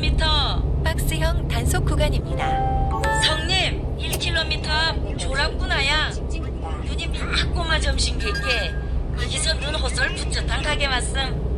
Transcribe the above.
1km. 박스형 단속 구간입니다. 성님, 1km 앞 조락구나야. 눈이 막 꼬마 점심 개께. 거기서 눈 호설 붙였단 가게 왔음.